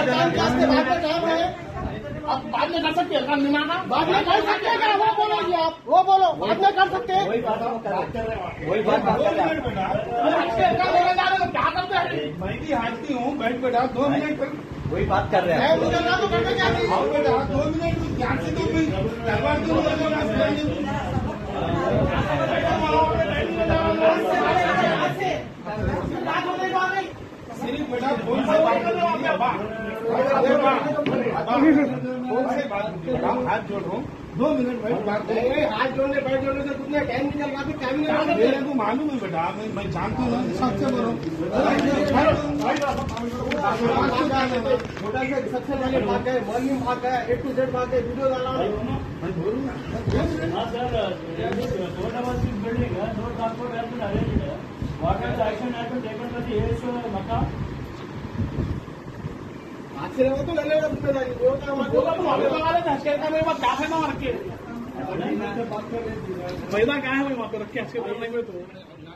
अब बाद में कर सकते हैं, नहीं माना बाद में कर सकते हैं, वो बोलो जी आप, वो बोलो बाद में कर सकते हैं। वही बात क्या करते हैं? मैं भी हारती हूँ, बैठ बैठा 2 मिनट तक वही बात कर रहे हैं। तो करना क्या बेटा 2 मिनट ध्यान से तो सिर्फ बेटा फोन से हाथ जोड़ रहा हूँ 2 मिनट बैठ हाथ जोड़ने बैठ जोड़ने से कुछ टाइम निकल रहा टाइम मेरे को मालूम है बेटा, मैं जानता हूँ सबसे बोलो छोटा सा सबसे पहले भाग गए, मॉर्निंग भाग गया, A to Z भाग गए, वीडियो डाला आश्चर्य हो तो ले लेगा जिम्मेदारी मेरे पास क्या है ना रखे महिला क्या है वहाँ पे रखे बोलने में तो